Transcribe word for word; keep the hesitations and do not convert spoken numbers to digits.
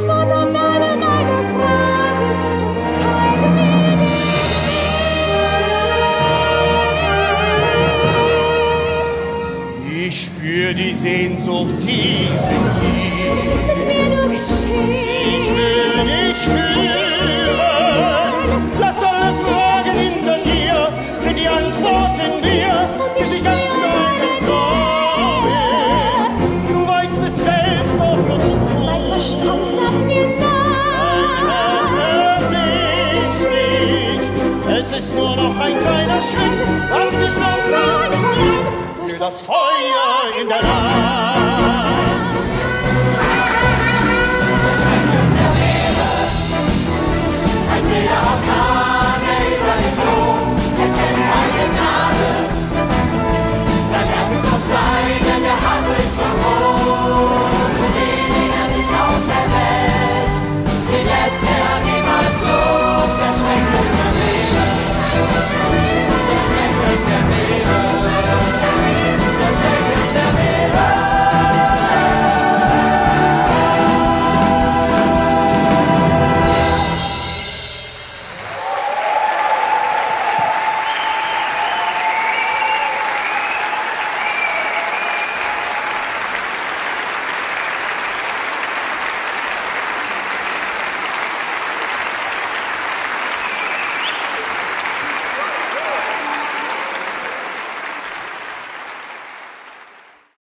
Antwort auf alle meine Fragen und zeige mir dich. Ich spür die Sehnsucht tief in dir. Was ist mit mir nur geschehen? Ich will dich führen. Lass alle Fragen hinter dir, für die Antworten dir, die sich ganz deinen Traum. Du weißt es selbst noch nur zu gut. Mein Verstand sagt mir nein. Es ist nur noch ein kleiner Schritt, lass dich noch Nein, nein, für das Feuer in der Nacht.